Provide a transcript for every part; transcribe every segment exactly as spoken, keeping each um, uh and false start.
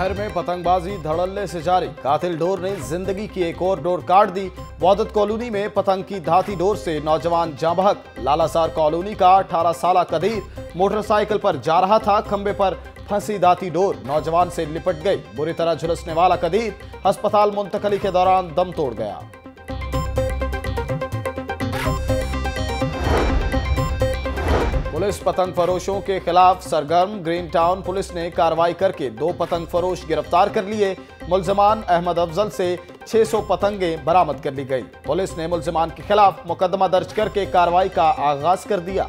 शहर में पतंगबाजी धड़ल्ले से जारी। कातिल डोर ने जिंदगी की एक और डोर काट दी। वौदत कॉलोनी में पतंग की धाती डोर से नौजवान जाँ बहक। लालासार कॉलोनी का अठारह साल कदीर मोटरसाइकिल पर जा रहा था। खंबे पर फंसी दाती डोर नौजवान से लिपट गई। बुरी तरह झुलसने वाला कदीर अस्पताल मुंतकली के दौरान दम तोड़ गया। पुलिस पतंग फरोशों के खिलाफ सरगर्म। ग्रीन टाउन पुलिस ने कार्रवाई करके दो पतंग फरोश गिरफ्तार कर लिए। मुल्जिमान अहमद अफजल से छह सौ पतंगें बरामद कर ली गई। पुलिस ने मुल्जिमान के खिलाफ मुकदमा दर्ज करके कार्रवाई का आगाज कर दिया।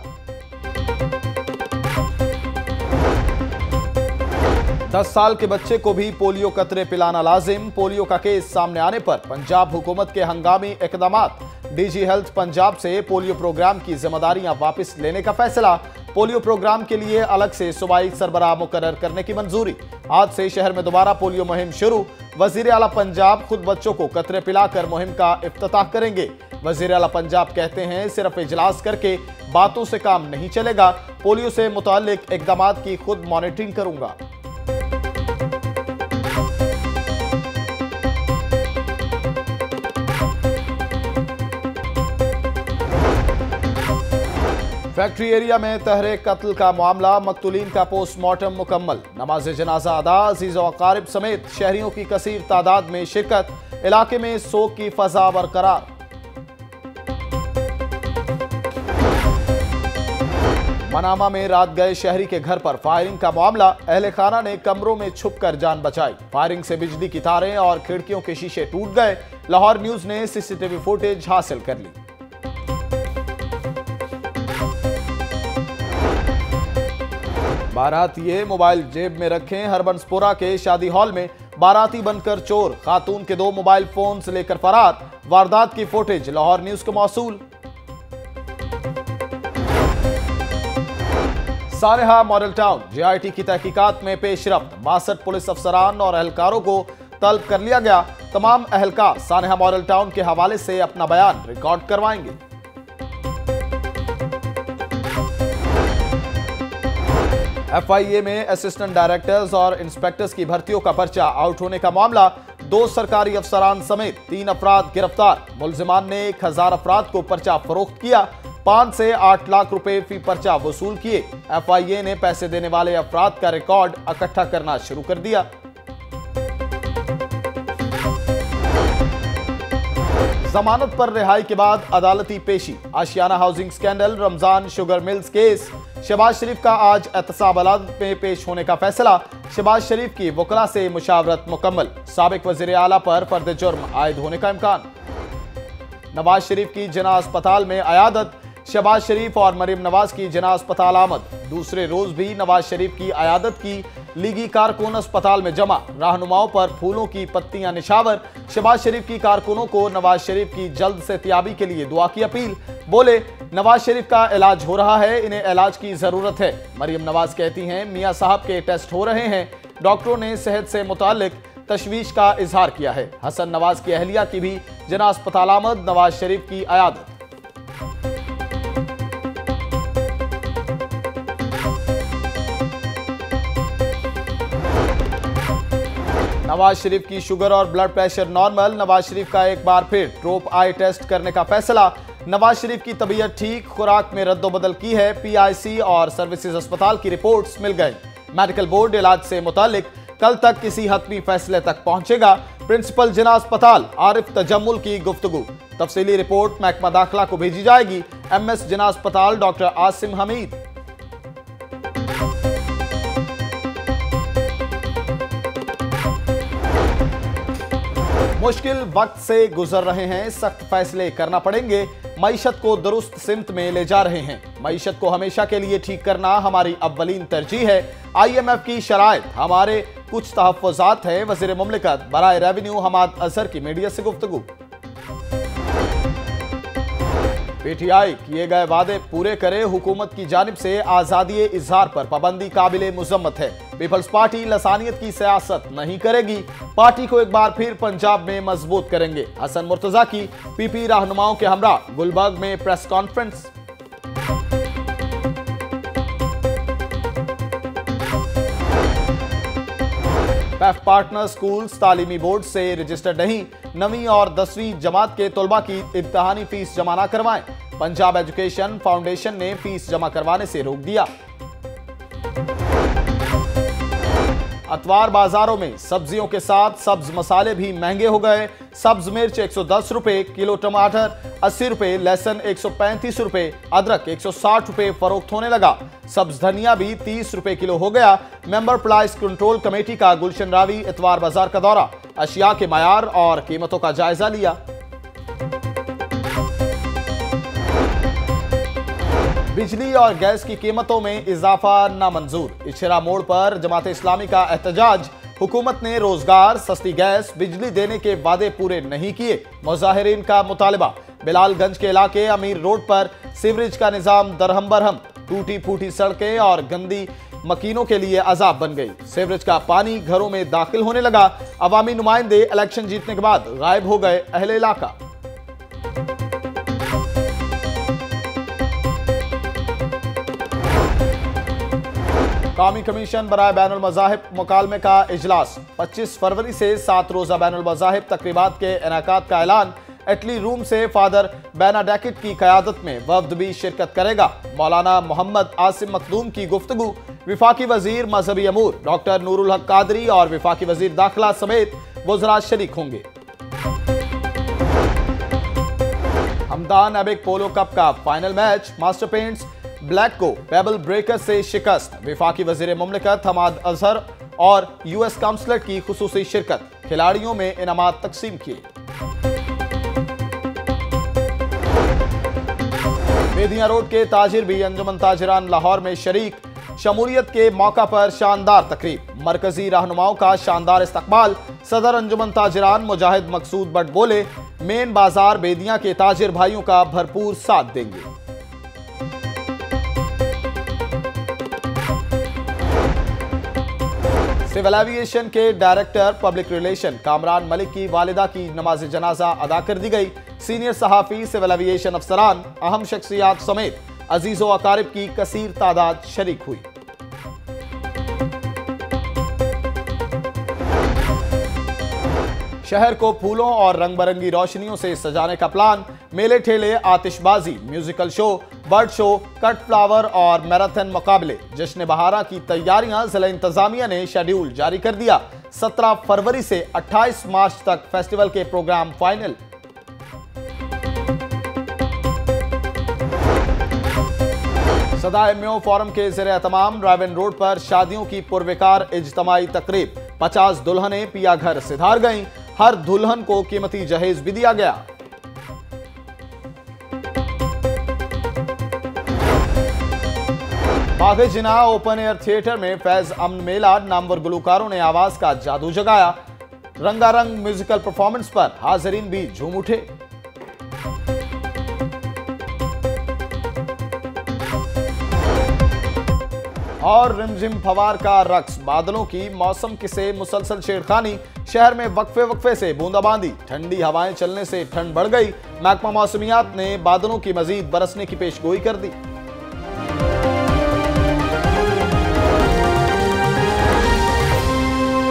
दस साल के बच्चे को भी पोलियो कतरे पिलाना लाजिम। पोलियो का केस सामने आने पर पंजाब हुकूमत के हंगामी इकदामात। डीजी हेल्थ पंजाब से पोलियो प्रोग्राम की जिम्मेदारियां वापस लेने का फैसला। पोलियो प्रोग्राम के लिए अलग से सूबाई सरबराह मुकर्रर करने की मंजूरी। आज से शहर में दोबारा पोलियो मुहिम शुरू। वजीर आला पंजाब खुद बच्चों को कतरे पिलाकर मुहिम का इफ्तिताह करेंगे। वजीर आला पंजाब कहते हैं सिर्फ इजलास करके बातों से काम नहीं चलेगा। पोलियो से मुताल्लिक इकदामात की खुद मॉनिटरिंग करूंगा। फैक्ट्री एरिया में तहरे कत्ल का मामला। मकतूलीन का पोस्टमार्टम मुकम्मल। नमाज जनाजा अदा। अजीज़ व अकारिब समेत शहरियों की कसीर तादाद में शिरकत। इलाके में सोग की फजा बरकरार। मनामा में रात गए शहरी के घर पर फायरिंग का मामला। अहले खाना ने कमरों में छुपकर जान बचाई। फायरिंग से बिजली की तारें और खिड़कियों के शीशे टूट गए। लाहौर न्यूज ने सीसीटीवी फुटेज हासिल कर ली। बारातिये मोबाइल जेब में रखें। हरबंसपुरा के शादी हॉल में बाराती बनकर चोर। खातून के दो मोबाइल फोन से लेकर फरार। वारदात की फुटेज लाहौर न्यूज को मौसूल। सारेहा मॉडल टाउन जेआईटी की तहकीकात में पेशरफ्त। बासठ पुलिस अफसरान और एहलकारों को तलब कर लिया गया। तमाम एहलकार सारेहा मॉडल टाउन के हवाले से अपना बयान रिकॉर्ड करवाएंगे। एफआईए में असिस्टेंट डायरेक्टर्स और इंस्पेक्टर्स की भर्तियों का पर्चा आउट होने का मामला। दो सरकारी अफसरान समेत तीन अफराद गिरफ्तार। मुल्जिमान ने एक हजार अफराद को पर्चा फरोख्त किया। पांच से आठ लाख रुपए फी पर्चा वसूल किए। एफआईए ने पैसे देने वाले अफराद का रिकॉर्ड इकट्ठा करना शुरू कर दिया। जमानत पर रिहाई के बाद अदालती पेशी। Ashiana housing scandal, Ramzan sugar mills case. Shahbaz Sharif का आज एहतसाब अदालत में पेश होने का फैसला। शहबाज शरीफ की वकला से मुशावरत मुकम्मल। साबिक वजीर आला पर फर्द जुर्म आयद होने का इम्कान। नवाज शरीफ की जिना अस्पताल में अयादत। शहबाज शरीफ और मरीम नवाज की जिना अस्पताल आमद। दूसरे रोज भी नवाज शरीफ की अयादत की। लीगी कारकुन अस्पताल में जमा। रहनुमाओं पर फूलों की पत्तियां निशावर। शहबाज शरीफ की कारकुनों को नवाज शरीफ की जल्द से तियाबी के लिए दुआ की अपील। बोले नवाज शरीफ का इलाज हो रहा है, इन्हें इलाज की जरूरत है। मरीम नवाज कहती हैं मियां साहब के टेस्ट हो रहे हैं। डॉक्टरों ने सेहत से मुतालिक तशवीश का इजहार किया है। हसन नवाज की अहलिया की भी जिना अस्पताल आमद। नवाज शरीफ की अयादत। नवाज शरीफ की शुगर और blood pressure normal. Nawaz Sharif का एक बार फिर ट्रोप आई टेस्ट करने का फैसला। नवाज शरीफ की तबीयत ठीक। खुराक में रद्दोबदल की है। पीआईसी और सर्विसेज अस्पताल की रिपोर्ट्स मिल गई। मेडिकल बोर्ड इलाज से मुतालिक कल तक किसी हतमी फैसले तक पहुंचेगा। प्रिंसिपल जिना अस्पताल आरिफ तजम्मुल की गुफ्तगू। तफसीली रिपोर्ट महकमा दाखिला को भेजी जाएगी। एमएस जिना अस्पताल डॉक्टर आसिम हमीद। मुश्किल वक्त से गुजर रहे हैं, सख्त फैसले करना पड़ेंगे। मईशत को दुरुस्त सिमत में ले जा रहे हैं। मईशत को हमेशा के लिए ठीक करना हमारी अव्वलीन तरजीह है। आईएमएफ की शराइत हमारे कुछ तहफ़्फ़ुज़ात है। वज़ीर मुमलिकत बराए रेवेन्यू हमाद अजहर की मीडिया से गुफ्तगू। पीटीआई किए गए वादे पूरे करे। हुकूमत की जानिब से आज़ादी इजहार पर पाबंदी काबिले मुज़म्मत है। पीपल्स पार्टी लसानियत की सियासत नहीं करेगी। पार्टी को एक बार फिर पंजाब में मजबूत करेंगे। हसन मुर्तजा की पीपी रहनुमाओं के हमरा गुलबर्ग में प्रेस कॉन्फ्रेंस। बैफ पार्टनर स्कूल्स तालीमी बोर्ड से रजिस्टर्ड नहीं, नवीं और दसवीं जमात के तलबा की इम्तिहानी फीस जमा न करवाएं। पंजाब एजुकेशन फाउंडेशन ने फीस जमा करवाने से रोक दिया। अतवार बाजारों में सब्जियों के साथ सब्ज मसाले भी महंगे हो गए। सब्ज मिर्च एक सौ दस रुपए किलो, टमाटर अस्सी रुपए, लहसुन एक सौ पैंतीस रुपए, अदरक एक सौ साठ रुपए फरोख्त होने लगा। सब्ज धनिया भी तीस रुपए किलो हो गया। मेंबर प्राइस कंट्रोल कमेटी का गुलशन रावी इतवार बाजार का दौरा, अशिया के मयार और कीमतों का जायजा लिया। बिजली और गैस की कीमतों में इजाफा नामंजूर। इशरा मोड़ पर जमात इस्लामी का एहतजाज, हुकूमत ने रोजगार, सस्ती गैस, बिजली देने के वादे पूरे नहीं किए। मुजाहिरीन का मुतालबा। बिलालगंज के इलाके अमीर रोड पर सीवरेज का निजाम दरहम बरहम, टूटी फूटी सड़कें और गंदी मकीनों के लिए अजाब बन गई। सीवरेज का पानी घरों में दाखिल होने लगा। अवामी नुमाइंदे इलेक्शन जीतने के बाद गायब हो गए अहले इलाका। कौमी कमीशन बराए बैनुल मज़ाहिब मुकालमे का इजलास। पच्चीस फरवरी से सात रोजा बैनुल मज़ाहिब तकरीबात के इनेकाद का ऐलान। इटली रूम से फादर बेनाडेक्ट की क़यादत में वफ्द भी शिरकत करेगा। मौलाना मोहम्मद आसिम मखदूम की गुफ्तगू। विफाकी वजीर मजहबी अमूर डॉक्टर नूरुल हक कादरी और विफाकी वजीर दाखिला समेत वज़रा शरीक होंगे। हमदान एबिक पोलो कप का final match. Master paints black को पेबल ब्रेकर से शिकस्त। विफाकी वजीर मुमलिकत हमाद अजहर और यूएस काउंसलर की खुसूसी शिरकत। खिलाड़ियों में इनामात तकसीम किए। बेदिया रोड के ताजिर भी अंजुमन ताजिरान लाहौर में शरीक। शमूलियत के मौका पर शानदार तकरीब। मरकजी रहनुमाओं का शानदार इस्तकबाल। सदर अंजुमन ताजिरान मुजाहिद मकसूद बट बोले, मेन बाजार बेदिया के ताजिर भाइयों का भरपूर साथ देंगे। सिविल एविएशन के director public relation Kamran Malik की वालिदा की नमाज जनाजा अदा कर दी गई। सीनियर सहाफी, सिविल एविएशन अफसरान, अहम शख्सियात समेत अजीजो अकारिब की कसीर तादाद शरीक हुई। शहर को फूलों और रंग बिरंगी रोशनियों से सजाने का प्लान। मेले ठेले, आतिशबाजी, musical show, bird show, cut flower और मैराथन मुकाबले। जश्न बहारा की तैयारियां जिला इंतजामिया ने शेड्यूल जारी कर दिया। सत्रह फरवरी से अट्ठाईस मार्च तक फेस्टिवल के प्रोग्राम फाइनल। सदाए म्यो फोरम के ज़रिए तमाम रावन रोड पर शादियों की पुरविकार इज्तमाई तकरीब। पचास दुल्हनें पिया घर सिधार गईं। हर दुल्हन को कीमती जहेज भी दिया गया। बाग़े जिना ओपन एयर थिएटर में फैज अमन मेला नामवर गुलकारों ने आवाज का जादू जगाया। रंगारंग म्यूजिकल परफॉर्मेंस पर हाजिरीन भी झूम उठे। और रिमझिम फवार का रक्स। बादलों की मौसम से मुसलसल छेड़खानी। शहर में वक्फे वक्फे से बूंदाबांदी। ठंडी हवाएं चलने से ठंड बढ़ गई। महकमा मौसमियात ने बादलों की मजीद बरसने की पेशगोई कर दी।